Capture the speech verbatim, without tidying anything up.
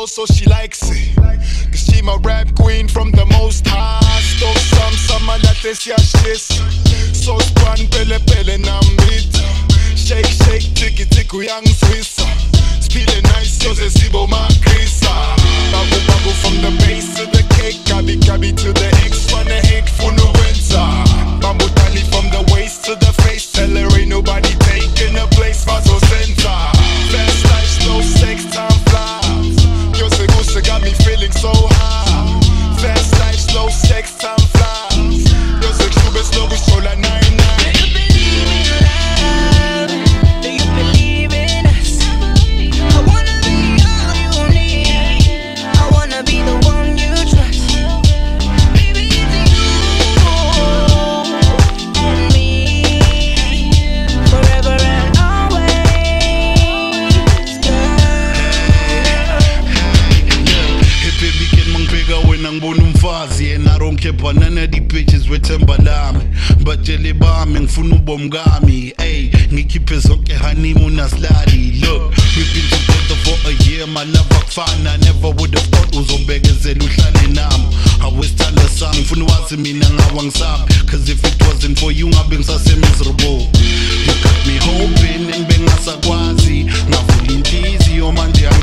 flow, so she likes it. Cause she my rap queen from the most high. Stop some, some that is your shit. So span pele pele na mbita. Shake, shake, tiki tiki young Swissa. Feeling nice, so ze sibo makrisa. Babu babu from the base to the cake. Gabi gabi to the X, wanna hate for no winter. Babu tali from the waist to the face. Tell her ain't nobody taking a place for so center. Fast life, slow sex, time flies. Yo se gusta got me feeling so high. Fast life, slow sex, time flies. Yo se club es logo sola nine nine. And I don't care about none of these bitches with Timberlame. But jelly bomb and funu bomgami. Ayy, ngikiphe zonke honeymoon aslali. Look, we've been together for a year, my love fine. I never would have thought uzobegezela uhlale nami. I was trying to song funu wazi mina ngawangisaphi. Cause if it wasn't for you ngabe ngisase miserable. You got me hoping and bengasakwazi. Ngavula inhliziyo manje